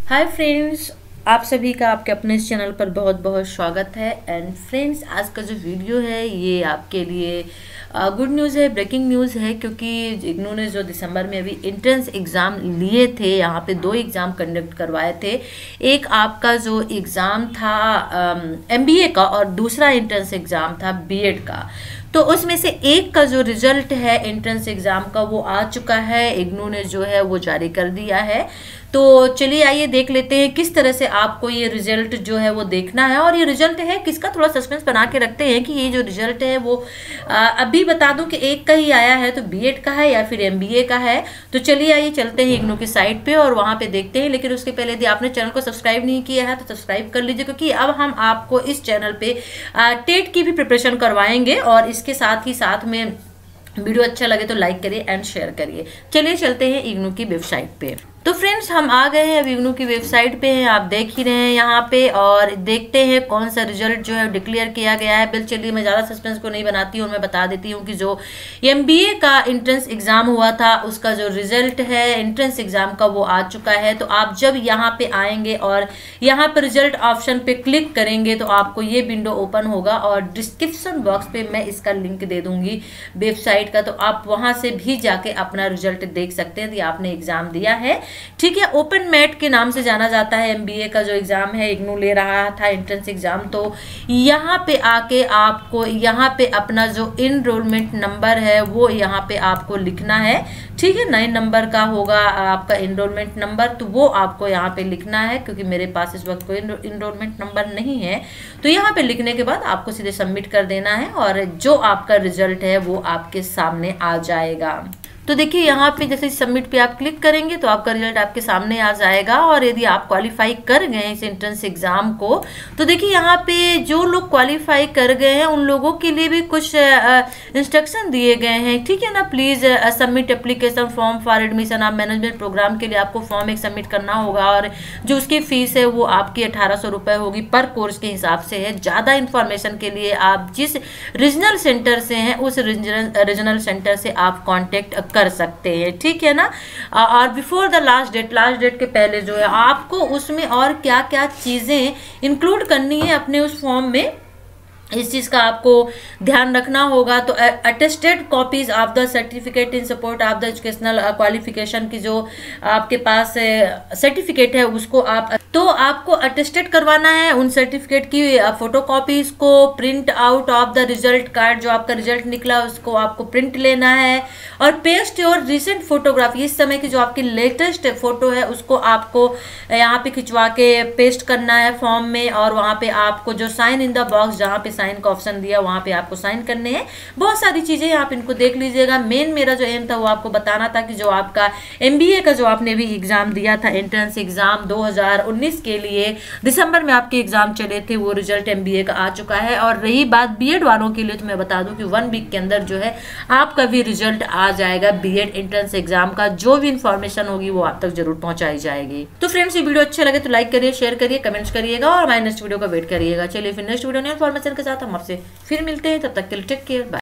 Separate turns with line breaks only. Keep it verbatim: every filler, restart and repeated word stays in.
Hi friends, आप सभी का आपके अपने इस चैनल पर बहुत बहुत स्वागत है। एंड फ्रेंड्स, आज का जो वीडियो है ये आपके लिए गुड न्यूज़ है, ब्रेकिंग न्यूज़ है, क्योंकि इन्होंने जो दिसंबर में अभी एंट्रेंस एग्ज़ाम लिए थे, यहाँ पे दो एग्ज़ाम कंडक्ट करवाए थे। एक आपका जो एग्ज़ाम था एमबीए का और दूसरा एंट्रेंस एग्ज़ाम था बीएड का। तो उसमें से एक का जो रिजल्ट है एंट्रेंस एग्ज़ाम का वो आ चुका है, इग्नू ने जो है वो जारी कर दिया है। तो चलिए आइए देख लेते हैं किस तरह से आपको ये रिजल्ट जो है वो देखना है। और ये रिजल्ट है किसका, थोड़ा सस्पेंस बना के रखते हैं कि ये जो रिजल्ट है वो आ, अभी बता दूं कि एक का ही आया है, तो बीएड का है या फिर एमबीए का है। तो चलिए आइए चलते हैं इग्नू की साइट पे और वहां पे देखते हैं। लेकिन उसके पहले यदि आपने चैनल को सब्सक्राइब नहीं किया है तो सब्सक्राइब कर लीजिए, क्योंकि अब हम आपको इस चैनल पे टेट की भी प्रिपरेशन करवाएंगे। और इसके साथ ही साथ में वीडियो अच्छा लगे तो लाइक करिए एंड शेयर करिए। चलिए चलते हैं इग्नू की वेबसाइट पे। तो फ्रेंड्स, हम आ गए हैं अब इग्नू की वेबसाइट पे हैं, आप देख ही रहे हैं यहाँ पे। और देखते हैं कौन सा रिजल्ट जो है डिक्लेयर किया गया है। बिल चलिए मैं ज़्यादा सस्पेंस को नहीं बनाती हूँ, मैं बता देती हूँ कि जो एमबीए का एंट्रेंस एग्जाम हुआ था उसका जो रिजल्ट है एंट्रेंस एग्जाम का वो आ चुका है। तो आप जब यहाँ पे आएंगे और यहाँ पे रिजल्ट ऑप्शन पे क्लिक करेंगे तो आपको ये विंडो ओपन होगा और डिस्क्रिप्शन बॉक्स पे मैं इसका लिंक दे दूंगी वेबसाइट का, तो आप वहाँ से भी जाके अपना रिजल्ट देख सकते हैं यदि आपने एग्जाम दिया है। ठीक है, ओपन मैट के नाम से जाना जाता है एमबीए का जो एग्जाम है, इग्नू ले रहा था एंट्रेंस एग्जाम। तो यहाँ पे आके आपको यहाँ पे अपना जो इनरोलमेंट नंबर है वो यहाँ पे आपको लिखना है। ठीक है, नाइन नंबर का होगा आपका इनरोलमेंट नंबर, तो वो आपको यहाँ पे लिखना है। क्योंकि मेरे पास इस वक्त कोई इनरोलमेंट नंबर नहीं है, तो यहाँ पे लिखने के बाद आपको सीधे सबमिट कर देना है और जो आपका रिजल्ट है वो आपके सामने आ जाएगा। तो देखिए यहाँ पे जैसे सबमिट पे आप क्लिक करेंगे तो आपका रिजल्ट आपके सामने आ जाएगा। और यदि आप क्वालिफाई कर गए इस एंट्रेंस एग्जाम को, तो देखिए यहाँ पे जो लोग क्वालिफाई कर गए हैं उन लोगों के लिए भी कुछ इंस्ट्रक्शन दिए गए हैं। ठीक है ना, please submit application form for admission of management program के लिए आपको फॉर्म एक सबमिट करना होगा। और जो उसकी फीस है वो आपकी अठारह सौ रुपये होगी पर कोर्स के हिसाब से है। ज़्यादा इन्फॉर्मेशन के लिए आप जिस रीजनल सेंटर से हैं उस रीजनल सेंटर से आप कॉन्टेक्ट कर सकते हैं। ठीक है ना, और before the last date, last date के पहले जो है आपको उसमें और क्या क्या चीजें इंक्लूड करनी है अपने उस फॉर्म में, इस चीज़ का आपको ध्यान रखना होगा। तो attested copies of the certificate in support of the educational qualification की जो आपके पास सर्टिफिकेट है उसको आप तो आपको अटेस्टेड करवाना है। उन सर्टिफिकेट की फोटो कॉपीज को, print out of the result card, जो आपका रिजल्ट निकला उसको आपको प्रिंट लेना है। और पेस्ट योर रिसेंट फोटोग्राफी, इस समय की जो आपकी लेटेस्ट फोटो है उसको आपको यहाँ पे खिंचवा के पेस्ट करना है फॉर्म में। और वहाँ पे आपको जो साइन इन द बॉक्स, जहाँ पे साइन का ऑप्शन दिया वहाँ पे आपको साइन करने हैं। बहुत सारी चीजें आप इनको देख लीजिएगा। मेन मेरा जो एम था वो आपको बताना था कि जो आपका एमबीए का जो आपने भी एग्जाम दिया था एंट्रेंस एग्जाम दो हज़ार उन्नीस के लिए, दिसंबर में आपके एग्जाम चले थे, वो रिजल्ट एमबीए का आ चुका है। और रही बात बीएड वालों के लिए, तो मैं बता दूं कि वन वीक के अंदर जो है आपका भी रिजल्ट आ जाएगा बीएड एंट्रेंस एग्जाम का। जो भी इंफॉर्मेशन होगी वो आप तक जरूर पहुंचाई जाएगी। तो फ्रेंड्स, ये वीडियो अच्छा लगे तो लाइक करिए, शेयर करिए, कमेंट्स करिएगा और हमारे नेक्स्ट वीडियो का वेट करिएगा। चलिए फिर नेक्स्ट वीडियो में इंफॉर्मेशन के साथ हम आपसे फिर मिलते हैं, तब तक के लिए टेक केयर, बाय।